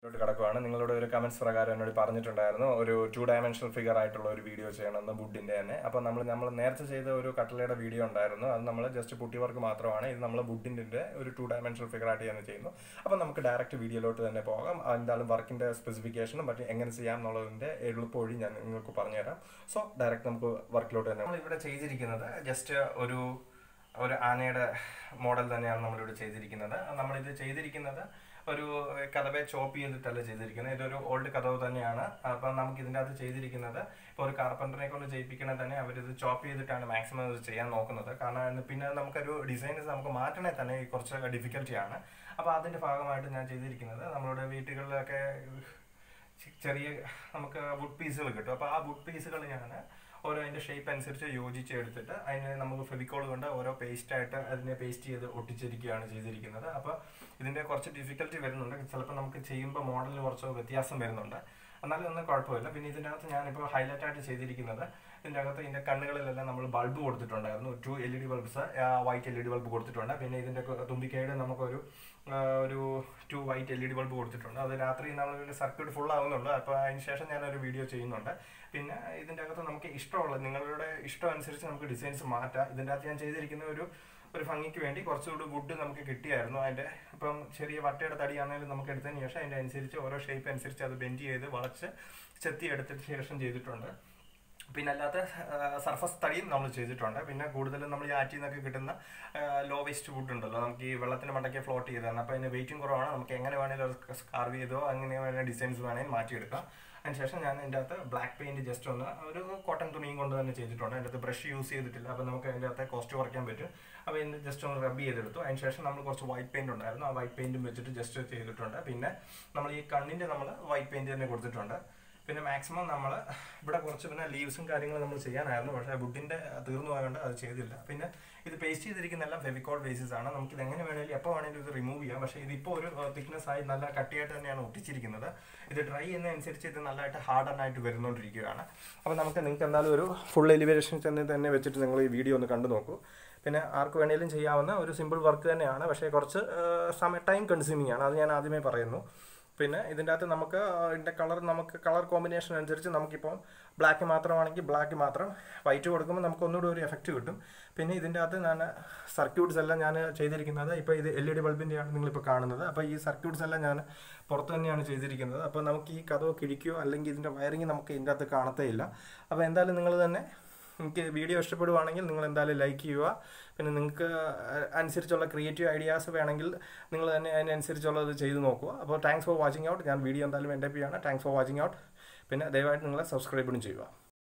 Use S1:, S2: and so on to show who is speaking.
S1: കിടക്കുവാണ്. നിങ്ങളുടെ ഒരു കമന്റ്സ് പ്രകാരം എന്നോട് പറഞ്ഞിട്ടുണ്ടായിരുന്നു ഒരു 2 ഡയമെൻഷണൽ ഫിഗർ ആയിട്ടുള്ള ഒരു വീഡിയോ ചെയ്യണമെന്ന് വുഡിന്റെ തന്നെ. അപ്പോൾ നമ്മൾ നേരത്തെ ചെയ്ത ഒരു കട്ടലയുടെ വീഡിയോ ഉണ്ടായിരുന്നു. അത് നമ്മൾ ജസ്റ്റ് പുട്ടി വർക്ക് മാത്രമാണ്. ഇത് നമ്മൾ വുഡിന്റെ ഒരു 2 ഡയമെൻഷണൽ ഫിഗർ ആയിട്ട് തന്നെ ചെയ്യുന്നു. അപ്പോൾ നമുക്ക് ഡയറക്റ്റ് വീഡിയോയിലോട്ട് തന്നെ പോകാം. എന്തായാലും വർക്കിന്റെ സ്പെസിഫിക്കേഷനും മറ്റും എങ്ങനെ ചെയ്യാം എന്നുള്ളതിന്റെ എളുപ്പവഴി ഞാൻ നിങ്ങൾക്ക് പറഞ്ഞുതരാം. സോ ഡയറക്റ്റ് നമുക്ക് വർക്കിലോട്ട് തന്നെ. നമ്മൾ ഇവിടെ ചെയ്തിരിക്കുന്നത് ജസ്റ്റ് ഒരു ആനയുടെ മോഡൽ തന്നെയാണ് നമ്മളിവിടെ ചെയ്തിരിക്കുന്നത്. നമ്മളിത് ചെയ്തിരിക്കുന്നത് ഒരു കഥവെ ചോപ്പ് ചെയ്തിട്ടല്ല ചെയ്തിരിക്കുന്നത്. ഇതൊരു ഓൾഡ് കഥവ് തന്നെയാണ്. അപ്പം നമുക്ക് ഇതിൻ്റെ അകത്ത് ചെയ്തിരിക്കുന്നത് ഇപ്പോൾ ഒരു കാർപ്പൻറ്ററിനെ കൊണ്ട് ചെയ്യിപ്പിക്കണേ തന്നെ അവരിത് ചോപ്പ് ചെയ്തിട്ടാണ് മാക്സിമം ഇത് ചെയ്യാൻ നോക്കുന്നത്. കാരണം പിന്നെ നമുക്കൊരു ഡിസൈൻസ് നമുക്ക് മാറ്റണേ തന്നെ കുറച്ച് ഡിഫിക്കൽറ്റിയാണ്. അപ്പോൾ അതിൻ്റെ ഭാഗമായിട്ട് ഞാൻ ചെയ്തിരിക്കുന്നത് നമ്മളുടെ വീട്ടുകളിലൊക്കെ ചെറിയ നമുക്ക് വുഡ് പീസുകൾ കിട്ടും. അപ്പോൾ ആ വുഡ് പീസുകൾ ഞാൻ ഓരോ അതിൻ്റെ ഷേപ്പ് അനുസരിച്ച് യോജിച്ച് എടുത്തിട്ട് അതിനെ നമുക്ക് ഫെവിക്കോൾ കൊണ്ട് ഓരോ പേസ്റ്റായിട്ട് അതിനെ പേസ്റ്റ് ചെയ്ത് ഒട്ടിച്ചിരിക്കുകയാണ് ചെയ്തിരിക്കുന്നത്. അപ്പോൾ ഇതിൻ്റെ കുറച്ച് ഡിഫിക്കൽറ്റി വരുന്നുണ്ട്. ചിലപ്പോൾ നമുക്ക് ചെയ്യുമ്പോൾ മോഡലിന് കുറച്ച് വ്യത്യാസം വരുന്നുണ്ട്. എന്നാലും ഒന്നും കുഴപ്പമില്ല. പിന്നെ ഇതിൻ്റെ അകത്ത് ഞാനിപ്പോൾ ഹൈലൈറ്റ് ആയിട്ട് ചെയ്തിരിക്കുന്നത് ഇതിൻ്റെ അകത്ത് ഇതിൻ്റെ കണ്ണുകളിലെല്ലാം നമ്മൾ ബൾബ് കൊടുത്തിട്ടുണ്ടായിരുന്നു. 2 LED bulbs, white LED bulb കൊടുത്തിട്ടുണ്ട്. പിന്നെ ഇതിൻ്റെ തുമ്പിക്കൈയുടെ നമുക്കൊരു 2 വൈറ്റ് LED ബൾബ് കൊടുത്തിട്ടുണ്ട്. അത് രാത്രി നമ്മൾ സർക്യൂട്ട് ഫുൾ ആവുന്നുള്ളൂ. അപ്പോൾ അതിന് ശേഷം ഞാനൊരു വീഡിയോ ചെയ്യുന്നുണ്ട്. പിന്നെ ഇതിൻ്റെ അകത്ത് നമുക്ക് ഇഷ്ടമുള്ള നിങ്ങളുടെ ഇഷ്ടം അനുസരിച്ച് നമുക്ക് ഡിസൈൻസ് മാറ്റാം. ഇതിൻ്റെ അകത്ത് ഞാൻ ചെയ്തിരിക്കുന്ന ഒരു ഭംഗിക്ക് വേണ്ടി കുറച്ചുകൂടി വുഡ് നമുക്ക് കിട്ടിയായിരുന്നു. അതിൻ്റെ ഇപ്പം ചെറിയ വട്ടയുടെ തടിയാണെങ്കിലും നമുക്ക് എടുത്തതിന് ശേഷം അതിൻ്റെ അനുസരിച്ച് ഓരോ ഷേപ്പ് അനുസരിച്ച് അത് ബെൻഡ് ചെയ്ത് വളച്ച് ചെത്തി എടുത്തതിന് ശേഷം ചെയ്തിട്ടുണ്ട്. പിന്നെ അല്ലാത്ത സർഫസ് തടിയും നമ്മൾ ചെയ്തിട്ടുണ്ട്. പിന്നെ കൂടുതലും നമ്മൾ ഈ ആറ്റിൽ നിന്നൊക്കെ കിട്ടുന്ന ലോ വേസ്റ്റ് വുഡ് ഉണ്ടല്ലോ, നമുക്ക് ഈ വെള്ളത്തിന് മണ്ടയ്ക്ക് ഫ്ലോട്ട് ചെയ്താണ്. അപ്പോൾ അതിന് വെയിറ്റും കുറവാണ്. നമുക്ക് എങ്ങനെ വേണമെങ്കിലും അത് സ്കാർവ് ചെയ്തോ അങ്ങനെ വേണമെങ്കിൽ ഡിസൈൻസ് വേണമെങ്കിൽ മാറ്റിയെടുക്കാം. അതിനുശേഷം ഞാൻ അതിൻ്റെ അകത്ത് ബ്ലാക്ക് പെയിൻറ്റ് ജസ്റ്റ് ഒരു കോട്ടൺ തുണിയും കൊണ്ട് തന്നെ ചെയ്തിട്ടുണ്ട്. അതിൻ്റെ അകത്ത് ബ്രഷ് യൂസ് ചെയ്തിട്ടില്ല. അപ്പോൾ നമുക്ക് അതിൻ്റെ അകത്ത് കോസ്റ്റ് കുറയ്ക്കാൻ പറ്റും. അപ്പോൾ ഇതിന് ജസ്റ്റ് ഒന്ന് റബ്ബ് ചെയ്തെടുത്തു. അതിനുശേഷം നമ്മൾ കുറച്ച് വൈറ്റ് പെയിൻറ്റ് ഉണ്ടായിരുന്നു. ആ വൈറ്റ് പെയിൻറ്റും വെച്ചിട്ട് ജസ്റ്റ് ചെയ്തിട്ടുണ്ട്. പിന്നെ നമ്മൾ ഈ കണ്ണിൻ്റെ നമ്മൾ വൈറ്റ് പെയിൻറ്റ് തന്നെ കൊടുത്തിട്ടുണ്ട്. പിന്നെ മാക്സിമം നമ്മൾ ഇവിടെ കുറച്ച് പിന്നെ ലീവ്സും കാര്യങ്ങളും നമ്മൾ ചെയ്യാനായിരുന്നു. പക്ഷേ വുഡിൻ്റെ തീർന്നു പോയതുകൊണ്ട് അത് ചെയ്തില്ല. പിന്നെ ഇത് പേസ്റ്റ് ചെയ്തിരിക്കുന്നതെല്ലാം ഫെവിക്കോൾ ബേസിസ് ആണ്. നമുക്കിത് എങ്ങനെ വേണമെങ്കിലും എപ്പോൾ വേണമെങ്കിലും ഇത് റിമൂവ് ചെയ്യാം. പക്ഷേ ഇതിപ്പോൾ ഒരു തിക്നെസ് ആയി നല്ല കട്ടിയായിട്ട് തന്നെയാണ് ഒട്ടിച്ചിരിക്കുന്നത്. ഇത് ഡ്രൈ ചെയ്യുന്നതനുസരിച്ച് ഇത് നല്ലതായിട്ട് ഹാർഡനായിട്ട് വരുന്നുകൊണ്ടിരിക്കുകയാണ്. അപ്പോൾ നിങ്ങൾക്ക് എന്തായാലും ഒരു ഫുൾ എലിവേഷൻ തന്നെ വെച്ചിട്ട് നിങ്ങൾ ഈ വീഡിയോ ഒന്ന് കണ്ടു നോക്കൂ. പിന്നെ ആർക്ക് വേണമെങ്കിലും ചെയ്യാവുന്ന ഒരു സിമ്പിൾ വർക്ക് തന്നെയാണ്. പക്ഷേ കുറച്ച് ടൈം കൺസ്യൂമിംഗ് ആണ്. അത് ഞാൻ ആദ്യമേ പറയുന്നു. പിന്നെ ഇതിൻ്റെ അകത്ത് നമുക്ക് ഇതിൻ്റെ കളർ കോമ്പിനേഷൻ അനുസരിച്ച് നമുക്കിപ്പോൾ ബ്ലാക്ക് മാത്രമാണെങ്കിൽ ബ്ലാക്ക് മാത്രം, വൈറ്റ് കൊടുക്കുമ്പോൾ നമുക്ക് ഒന്നുകൂടി ഒരു എഫക്റ്റ് കിട്ടും. പിന്നെ ഇതിൻ്റെ അകത്ത് ഞാൻ സർക്യൂട്ട്സ് എല്ലാം ഞാൻ ചെയ്തിരിക്കുന്നത് ഇപ്പോൾ ഇത് LED ബൾബിൻ്റെയാണ് നിങ്ങളിപ്പോൾ കാണുന്നത്. അപ്പോൾ ഈ സർക്യൂട്ട്സ് എല്ലാം ഞാൻ പുറത്ത് തന്നെയാണ് ചെയ്തിരിക്കുന്നത്. അപ്പോൾ നമുക്ക് ഈ കഥവ് കിഴിക്കുകയോ അല്ലെങ്കിൽ ഇതിൻ്റെ വയറിങ് നമുക്ക് ഇതിൻ്റെ അകത്ത് കാണത്തേ ഇല്ല. അപ്പോൾ എന്തായാലും നിങ്ങൾ തന്നെ എനിക്ക് വീഡിയോ ഇഷ്ടപ്പെടുവാണെങ്കിൽ നിങ്ങൾ എന്തായാലും ലൈക്ക് ചെയ്യുക. പിന്നെ നിങ്ങൾക്ക് അനുസരിച്ചുള്ള ക്രിയേറ്റീവ് ഐഡിയാസ് വേണമെങ്കിൽ നിങ്ങൾ തന്നെ അതിനനുസരിച്ചുള്ളത് ചെയ്ത് നോക്കുക. അപ്പോൾ താങ്ക്സ് ഫോർ വാച്ചിങ് ഔട്ട്. ഞാൻ വീഡിയോ എന്തായാലും എൻ്റെ ആണ്. Thanks for watching out. പിന്നെ ദയവായിട്ട് നിങ്ങളെ സബ്സ്ക്രൈബും ചെയ്യുക.